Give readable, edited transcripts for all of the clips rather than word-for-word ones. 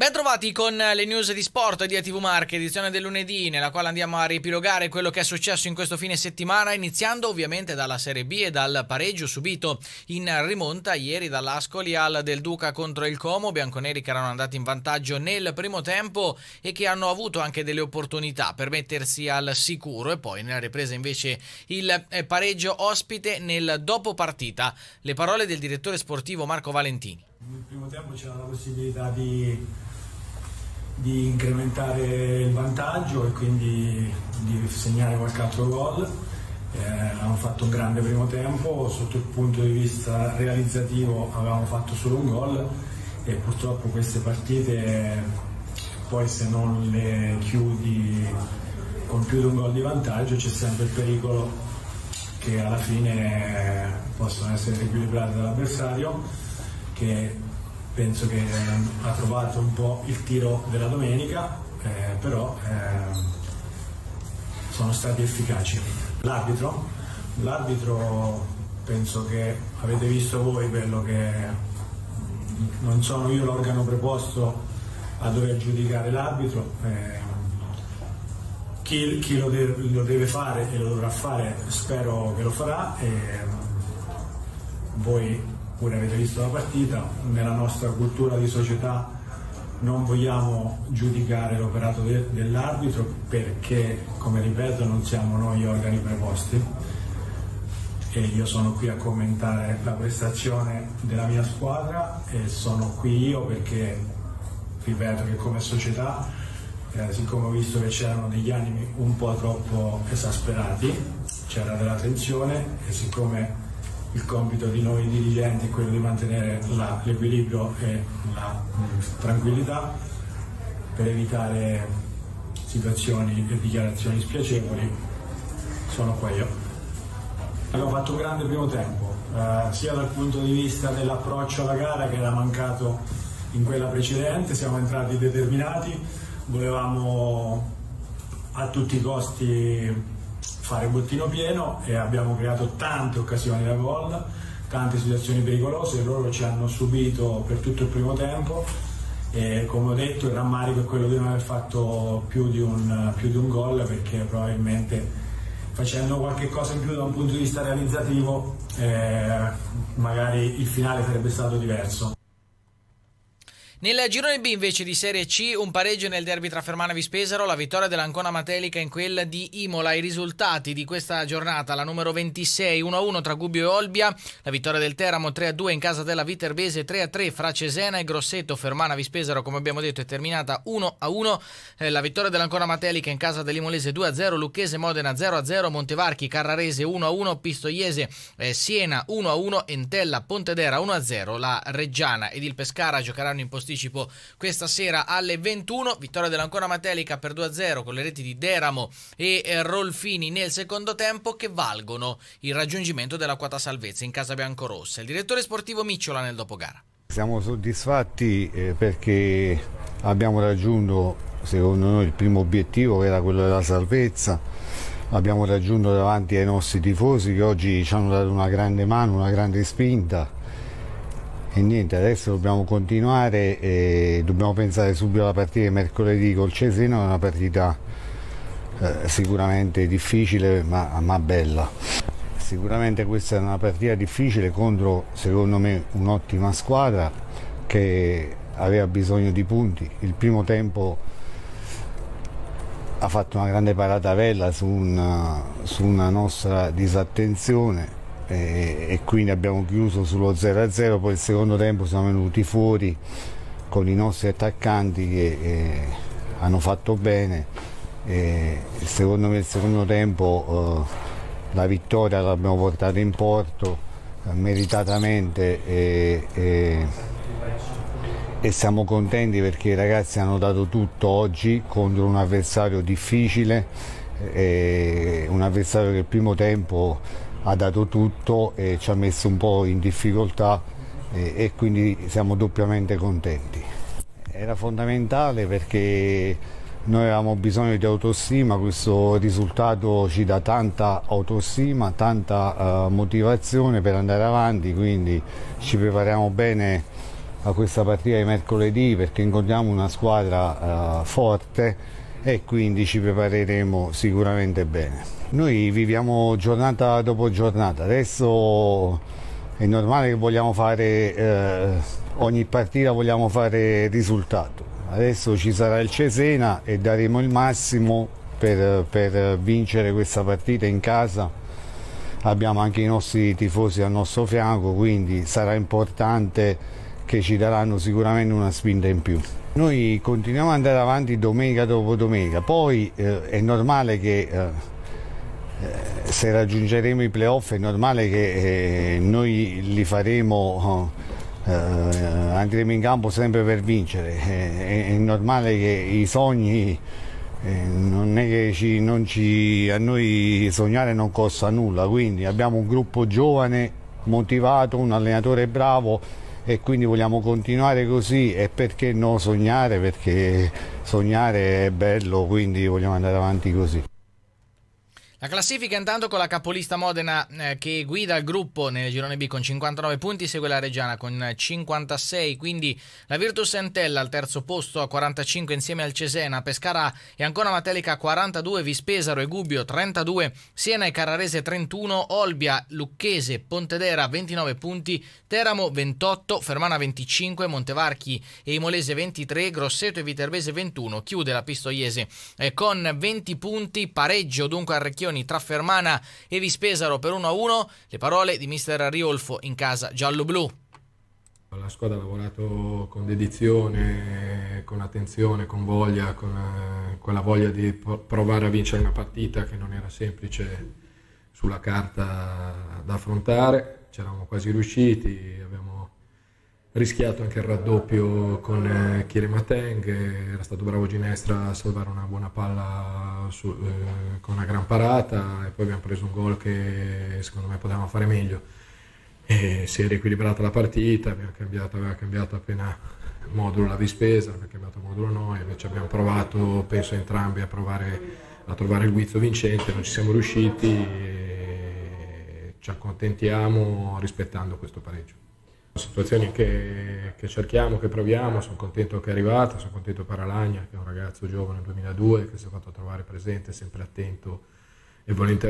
Ben trovati con le news di sport di ATV Marche, edizione del lunedì, nella quale andiamo a riepilogare quello che è successo in questo fine settimana, iniziando ovviamente dalla Serie B e dal pareggio subito in rimonta ieri dall'Ascoli al Del Duca contro il Como, bianconeri che erano andati in vantaggio nel primo tempo e che hanno avuto anche delle opportunità per mettersi al sicuro, e poi nella ripresa invece il pareggio ospite nel dopo partita. Le parole del direttore sportivo Marco Valentini. Nel primo tempo c'era la possibilità di incrementare il vantaggio e quindi di segnare qualche altro gol. Avevamo fatto un grande primo tempo, sotto il punto di vista realizzativo avevamo fatto solo un gol e purtroppo queste partite poi, se non le chiudi con più di un gol di vantaggio, c'è sempre il pericolo che alla fine possono essere riequilibrate dall'avversario, che penso che ha trovato un po' il tiro della domenica, però sono stati efficaci. L'arbitro penso che avete visto voi quello che non sono io l'organo preposto a dover giudicare l'arbitro. Chi lo deve fare e lo dovrà fare, spero che lo farà. Voi pure avete visto la partita. Nella nostra cultura di società non vogliamo giudicare l'operato dell'arbitro perché, come ripeto, non siamo noi organi preposti e io sono qui a commentare la prestazione della mia squadra e sono qui io perché ripeto che come società, siccome ho visto che c'erano degli animi un po' troppo esasperati, c'era della tensione, e siccome il compito di noi dirigenti è quello di mantenere l'equilibrio e la tranquillità per evitare situazioni e dichiarazioni spiacevoli, sono qua io. Abbiamo fatto un grande primo tempo, sia dal punto di vista dell'approccio alla gara, che era mancato in quella precedente. Siamo entrati determinati, volevamo a tutti i costi fare bottino pieno e abbiamo creato tante occasioni da gol, tante situazioni pericolose. Loro ci hanno subito per tutto il primo tempo e, come ho detto, il rammarico è quello di non aver fatto più di un gol, perché probabilmente facendo qualche cosa in più da un punto di vista realizzativo magari il finale sarebbe stato diverso. Nel girone B invece di Serie C, un pareggio nel derby tra Fermana e Vispesaro, la vittoria dell'Ancona Matelica in quella di Imola. I risultati di questa giornata: la numero 26 1-1 tra Gubbio e Olbia, la vittoria del Teramo 3-2 in casa della Viterbese, 3-3 fra Cesena e Grosseto. Fermana Vispesaro, come abbiamo detto, è terminata 1-1, la vittoria dell'Ancona Matelica in casa dell'Imolese 2-0, Lucchese Modena 0-0, Montevarchi Carrarese 1-1, Pistoiese Siena 1-1, Entella Pontedera 1-0. La Reggiana ed il Pescara giocheranno in posticipo questa sera alle 21. Vittoria dell'Ancona Matelica per 2-0 con le reti di Deramo e Rolfini nel secondo tempo, che valgono il raggiungimento della quota salvezza in casa biancorossa. Il direttore sportivo Micciola nel dopogara. Siamo soddisfatti perché abbiamo raggiunto, secondo noi, il primo obiettivo, che era quello della salvezza. L'abbiamo raggiunto davanti ai nostri tifosi, che oggi ci hanno dato una grande mano, una grande spinta. E niente, adesso dobbiamo continuare e dobbiamo pensare subito alla partita di mercoledì col Cesena, una partita sicuramente difficile ma bella. Sicuramente questa è una partita difficile contro, secondo me, un'ottima squadra che aveva bisogno di punti. Il primo tempo ha fatto una grande parata Vella su una nostra disattenzione, e quindi abbiamo chiuso sullo 0-0. Poi il secondo tempo siamo venuti fuori con i nostri attaccanti che hanno fatto bene, e secondo me il secondo tempo la vittoria l'abbiamo portata in porto meritatamente e siamo contenti perché i ragazzi hanno dato tutto oggi contro un avversario difficile, un avversario che il primo tempo ha dato tutto e ci ha messo un po' in difficoltà, e quindi siamo doppiamente contenti. Era fondamentale perché noi avevamo bisogno di autostima, questo risultato ci dà tanta autostima, tanta motivazione per andare avanti, quindi ci prepariamo bene a questa partita di mercoledì, perché incontriamo una squadra forte e quindi ci prepareremo sicuramente bene. Noi viviamo giornata dopo giornata, adesso è normale che vogliamo fare, ogni partita vogliamo fare risultato. Adesso ci sarà il Cesena e daremo il massimo per vincere questa partita in casa. Abbiamo anche i nostri tifosi al nostro fianco, quindi sarà importante che ci daranno sicuramente una spinta in più. Noi continuiamo ad andare avanti domenica dopo domenica, poi è normale che se raggiungeremo i playoff è normale che noi li faremo, andremo in campo sempre per vincere, è normale che i sogni, non è che a noi sognare non costa nulla, quindi abbiamo un gruppo giovane, motivato, un allenatore bravo e quindi vogliamo continuare così, e perché no sognare, perché sognare è bello, quindi vogliamo andare avanti così. La classifica intanto con la capolista Modena che guida il gruppo nel girone B con 59 punti, segue la Reggiana con 56, quindi la Virtus Entella al terzo posto a 45 insieme al Cesena, Pescara e Ancona Matelica a 42, Vispesaro e Gubbio 32, Siena e Carrarese 31, Olbia, Lucchese, Pontedera 29 punti, Teramo 28, Fermana 25, Montevarchi e Imolese 23, Grosseto e Viterbese 21, chiude la Pistoiese con 20 punti, pareggio dunque a Recchioni tra Fermana e Vispesaro per 1-1, le parole di mister Riolfo in casa giallo-blu. La squadra ha lavorato con dedizione, con attenzione, con voglia, con quella voglia di provare a vincere una partita che non era semplice sulla carta da affrontare. C'eravamo quasi riusciti, abbiamo rischiato anche il raddoppio con Chirimateng, era stato bravo Ginestra a salvare una buona palla con una gran parata, e poi abbiamo preso un gol che secondo me potevamo fare meglio. E si è riequilibrata la partita, aveva cambiato appena modulo la Vispesa, aveva cambiato modulo noi, invece abbiamo provato, penso entrambi, a trovare il guizzo vincente, non ci siamo riusciti e ci accontentiamo rispettando questo pareggio. Situazioni che cerchiamo, che proviamo, sono contento che è arrivata, sono contento per Alagna, che è un ragazzo giovane, 2002, che si è fatto trovare presente, sempre attento e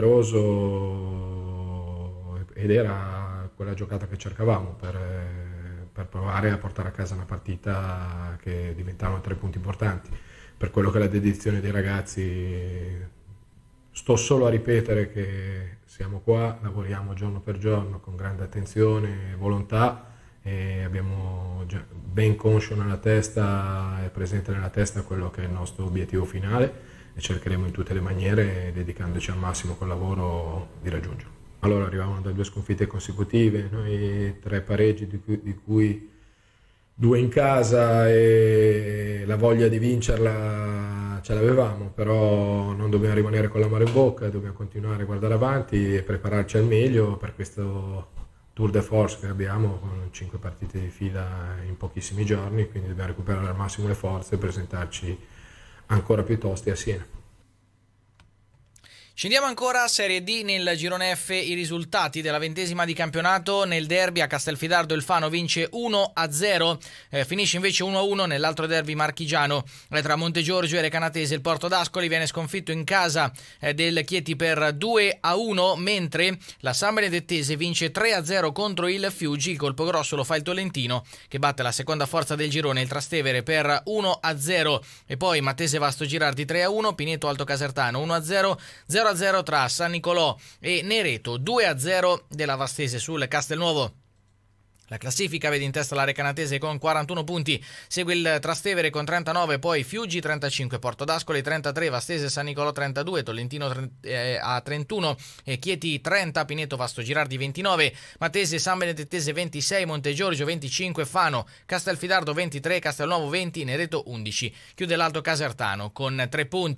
volenteroso, ed era quella giocata che cercavamo per provare a portare a casa una partita che diventavano 3 punti importanti. Per quello che è la dedizione dei ragazzi, sto solo a ripetere che siamo qua, lavoriamo giorno per giorno con grande attenzione e volontà, e abbiamo già ben conscio nella testa e presente nella testa quello che è il nostro obiettivo finale, e cercheremo in tutte le maniere, dedicandoci al massimo col lavoro, di raggiungerlo. Allora arrivavamo da 2 sconfitte consecutive, noi 3 pareggi di cui 2 in casa, e la voglia di vincerla ce l'avevamo, però non dobbiamo rimanere con l'amaro in bocca, dobbiamo continuare a guardare avanti e prepararci al meglio per questo tour de force che abbiamo, con 5 partite di fila in pochissimi giorni, quindi dobbiamo recuperare al massimo le forze e presentarci ancora più tosti a Siena. Scendiamo ancora a Serie D nel girone F, i risultati della 20ª di campionato. Nel derby a Castelfidardo il Fano vince 1-0, finisce invece 1-1 nell'altro derby marchigiano tra Montegiorgio e Recanatese. Il Porto d'Ascoli viene sconfitto in casa del Chieti per 2-1, mentre la San Benedettese vince 3-0 contro il Fiuggi. Il colpo grosso lo fa il Tolentino, che batte la seconda forza del girone, il Trastevere, per 1-0, e poi Matese Vasto Girardi 3-1, Pineto Alto Casertano 1-0, 0-0 tra San Nicolò e Nereto, 2-0 della Vastese sul Castelnuovo. La classifica vede in testa la Recanatese con 41 punti, segue il Trastevere con 39, poi Fiuggi 35, Porto d'Ascoli 33, Vastese San Nicolò 32, Tolentino a 31, Chieti 30, Pineto Vasto Girardi 29, Matese San Benedettese 26, Montegiorgio 25, Fano Castelfidardo 23, Castelnuovo 20, Nereto 11. Chiude l'Alto Casertano con 3 punti.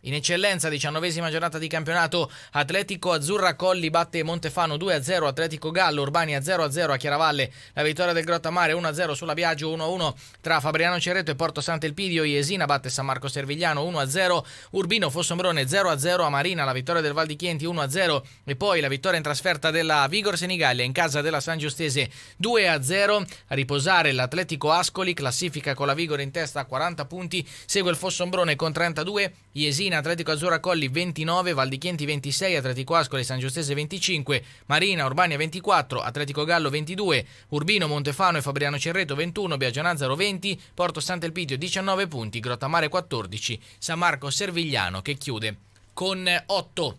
In eccellenza, 19ª giornata di campionato, Atletico Azzurra Colli batte Montefano 2-0, Atletico Gallo Urbania 0-0 a Chiaravalle, la vittoria del Grottamare 1-0 sulla Biagio, 1-1 tra Fabriano Cerreto e Porto Sant'Elpidio, Jesina batte San Marco Servigliano 1-0, Urbino Fossombrone 0-0 a Marina, la vittoria del Val di Chienti 1-0 e poi la vittoria in trasferta della Vigor Senigallia in casa della San Giustese 2-0, a riposare l'Atletico Ascoli, classifica con la Vigor in testa a 40 punti, segue il Fossombrone con 32, Jesina Atletico Azzurra Colli 29, Val di Chienti 26, Atletico Ascoli San Giustese 25, Marina Urbania 24, Atletico Gallo 22, Urbino Montefano e Fabriano Cerreto 21, Biagio Nazzaro 20, Porto Sant'Elpidio 19 punti, Grottamare 14, San Marco Servigliano che chiude con 8.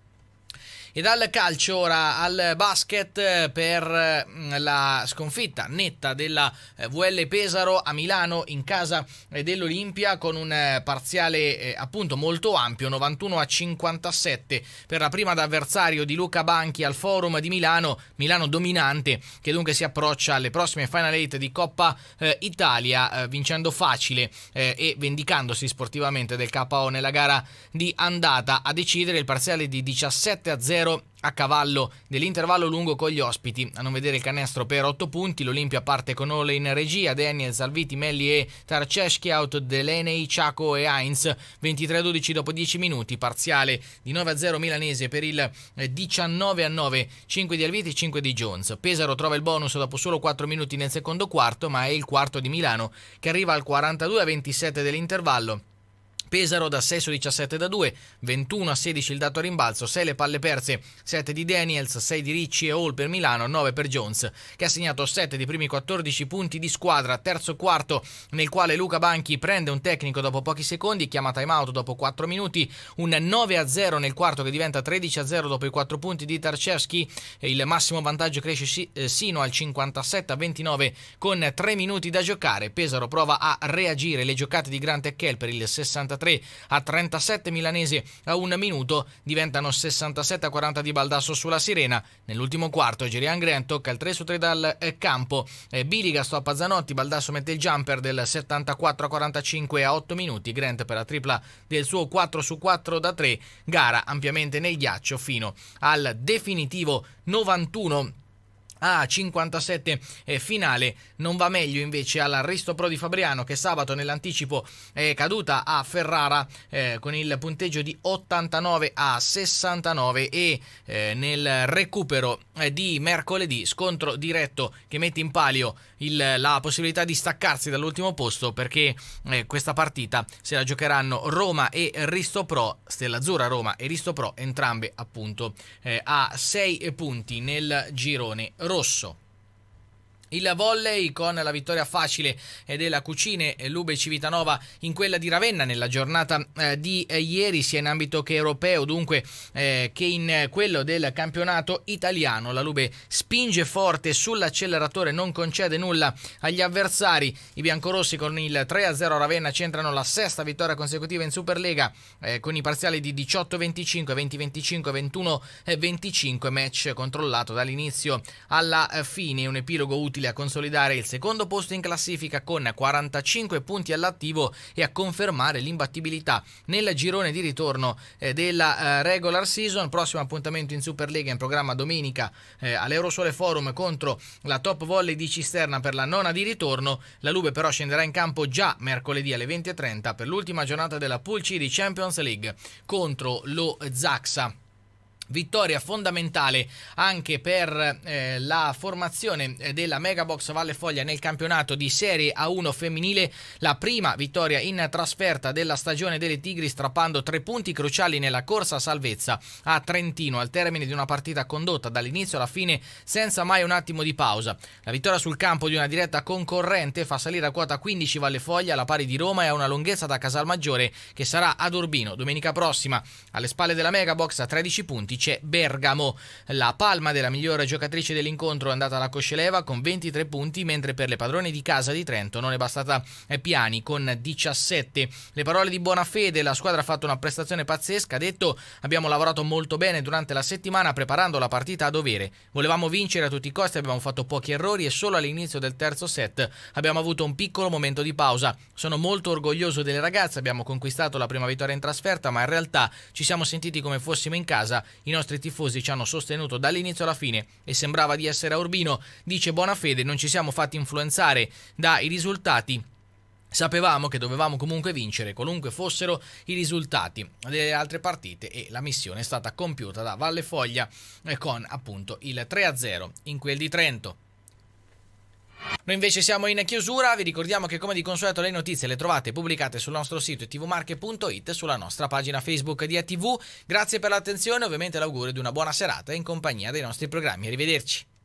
E dal calcio ora al basket per la sconfitta netta della VL Pesaro a Milano in casa dell'Olimpia con un parziale appunto molto ampio, 91-57 per la prima d'avversario di Luca Banchi al Forum di Milano, Milano dominante che dunque si approccia alle prossime Final 8 di Coppa Italia vincendo facile e vendicandosi sportivamente del KO nella gara di andata, a decidere il parziale di 17-0 a cavallo dell'intervallo lungo con gli ospiti. A non vedere il canestro per 8 punti, l'Olimpia parte con Ole in regia, Daniel, Salviti, Melli e Tarceschi, out Delaney, Ciaco e Heinz, 23-12 dopo 10 minuti, parziale di 9-0 milanese per il 19-9, 5 di Alviti e 5 di Jones. Pesaro trova il bonus dopo solo 4 minuti nel secondo quarto, ma è il quarto di Milano che arriva al 42-27 dell'intervallo. Pesaro da 6 su 17 da 2, 21 a 16 il dato a rimbalzo, 6 le palle perse, 7 di Daniels, 6 di Ricci e Hall per Milano, 9 per Jones, che ha segnato 7 dei primi 14 punti di squadra. Terzo quarto nel quale Luca Banchi prende un tecnico dopo pochi secondi, chiama timeout dopo 4 minuti, un 9-0 nel quarto che diventa 13-0 dopo i 4 punti di Tarceschi, il massimo vantaggio cresce sino al 57-29 con 3 minuti da giocare. Pesaro prova a reagire, le giocate di Grant e Kell per il 63-37 milanese a un minuto diventano 67-40 di Baldasso sulla Sirena. Nell'ultimo quarto Gerian Grant tocca il 3 su 3 dal campo, Biliga stoppa Zanotti, Baldasso mette il jumper del 74-45 a 8 minuti, Grant per la tripla del suo 4 su 4 da 3, gara ampiamente nel ghiaccio fino al definitivo 91 a 57 finale. Non va meglio invece alla Risto Pro di Fabriano, che sabato nell'anticipo è caduta a Ferrara con il punteggio di 89 a 69 e nel recupero di mercoledì scontro diretto che mette in palio la possibilità di staccarsi dall'ultimo posto, perché questa partita se la giocheranno Roma e Risto Pro, Stella Azzurra Roma e Risto Pro, entrambe appunto a 6 punti nel girone rosso. Il volley con la vittoria facile della Cucine Lube Civitanova in quella di Ravenna nella giornata di ieri, sia in ambito che europeo, dunque che in quello del campionato italiano. La Lube spinge forte sull'acceleratore, non concede nulla agli avversari. I biancorossi con il 3-0 a Ravenna centrano la sesta vittoria consecutiva in Superlega con i parziali di 18-25, 20-25, 21-25, match controllato dall'inizio alla fine, un epilogo utile a consolidare il secondo posto in classifica con 45 punti all'attivo e a confermare l'imbattibilità nel girone di ritorno della regular season. Prossimo appuntamento in Superlega in programma domenica all'Eurosole Forum contro la Top Volley di Cisterna per la nona di ritorno. La Lube però scenderà in campo già mercoledì alle 20:30 per l'ultima giornata della Pool C di Champions League contro lo Zaxa. Vittoria fondamentale anche per la formazione della Megabox Valle Foglia nel campionato di Serie A1 femminile, la prima vittoria in trasferta della stagione delle Tigri, strappando 3 punti cruciali nella corsa a salvezza a Trentino al termine di una partita condotta dall'inizio alla fine senza mai un attimo di pausa. La vittoria sul campo di una diretta concorrente fa salire a quota 15 Valle Foglia alla pari di Roma e a una lunghezza da Casalmaggiore che sarà ad Urbino domenica prossima. Alle spalle della Megabox a 13 punti c'è Bergamo. La palma della migliore giocatrice dell'incontro è andata alla Cosceleva con 23 punti, mentre per le padrone di casa di Trento non è bastata Piani con 17. Le parole di Bonafede: la squadra ha fatto una prestazione pazzesca, ha detto: abbiamo lavorato molto bene durante la settimana preparando la partita a dovere, volevamo vincere a tutti i costi, abbiamo fatto pochi errori e solo all'inizio del terzo set abbiamo avuto un piccolo momento di pausa. Sono molto orgoglioso delle ragazze, abbiamo conquistato la prima vittoria in trasferta, ma in realtà ci siamo sentiti come fossimo in casa, i nostri tifosi ci hanno sostenuto dall'inizio alla fine e sembrava di essere a Urbino, dice Bonafede. Non ci siamo fatti influenzare dai risultati, sapevamo che dovevamo comunque vincere qualunque fossero i risultati delle altre partite e la missione è stata compiuta da Valle Foglia con appunto il 3-0 in quel di Trento. Noi invece siamo in chiusura, vi ricordiamo che come di consueto le notizie le trovate pubblicate sul nostro sito tvmarche.it e sulla nostra pagina Facebook di ATV. Grazie per l'attenzione, ovviamente l'augurio di una buona serata in compagnia dei nostri programmi. Arrivederci.